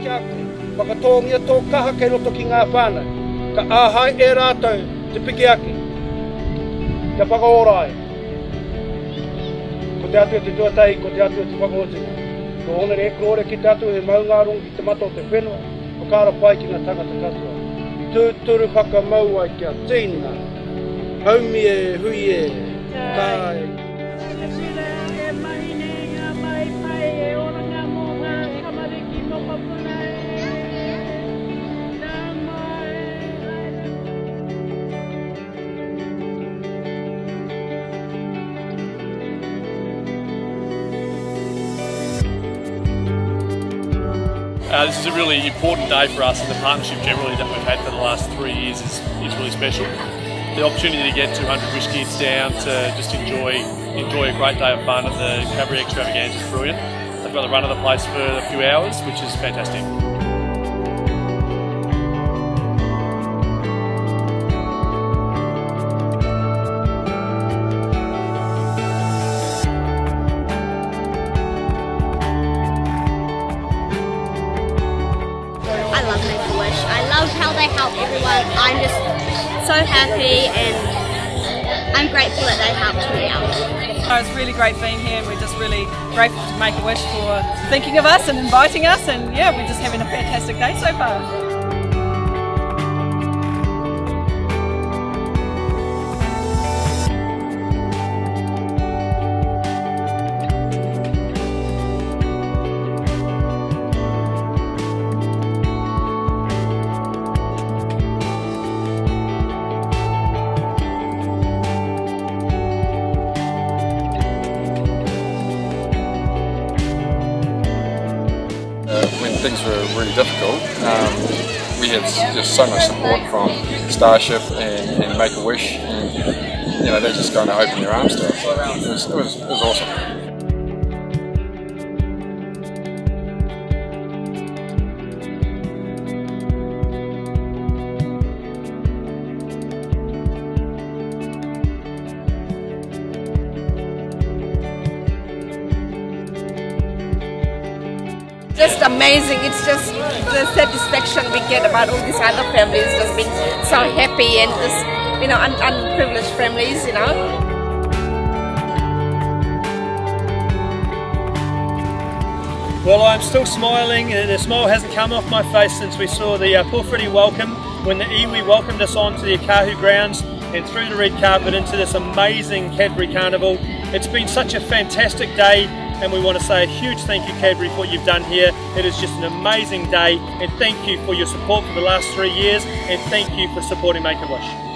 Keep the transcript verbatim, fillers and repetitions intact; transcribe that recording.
Whakatongia tō kaha kei roto ki ngā whānau. Ka āhai e rātou te piki aki. Te whakaorai. Ko te atu e te tuatai, ko te atu e te whakaotinga. Ko honere e kore ki te atu e maungarongo ki te mato o te whenua. Ko kāra pai ki ngā tangata katoa. Tūturu whakamau ai kia tīna. Haumi e hui e. Tai. Uh, this is a really important day for us, and the partnership generally that we've had for the last three years is, is really special. The opportunity to get two hundred wish kids down to just enjoy enjoy a great day of fun at the Cadbury Extravaganza is brilliant. They've got the run of the place for a few hours, which is fantastic. I love how they help everyone. I'm just so happy and I'm grateful that they helped me out. It's really great being here, and we're just really grateful to Make-A-Wish for thinking of us and inviting us, and yeah, we're just having a fantastic day so far. When things were really difficult, um, we had just so much support from Starship and, and Make-A-Wish, and you know, they just kind of opened their arms to us. It was, it was, it was awesome. Just amazing. It's just the satisfaction we get about all these other families just being so happy, and just, you know, un unprivileged families, you know. Well, I'm still smiling. The smile hasn't come off my face since we saw the uh, Pōwhiri welcome, when the iwi welcomed us onto the Akahu grounds and through the red carpet into this amazing Cadbury Carnival. It's been such a fantastic day, and we want to say a huge thank you, Cadbury, for what you've done here. It is just an amazing day, and thank you for your support for the last three years, and thank you for supporting Make-A-Wish.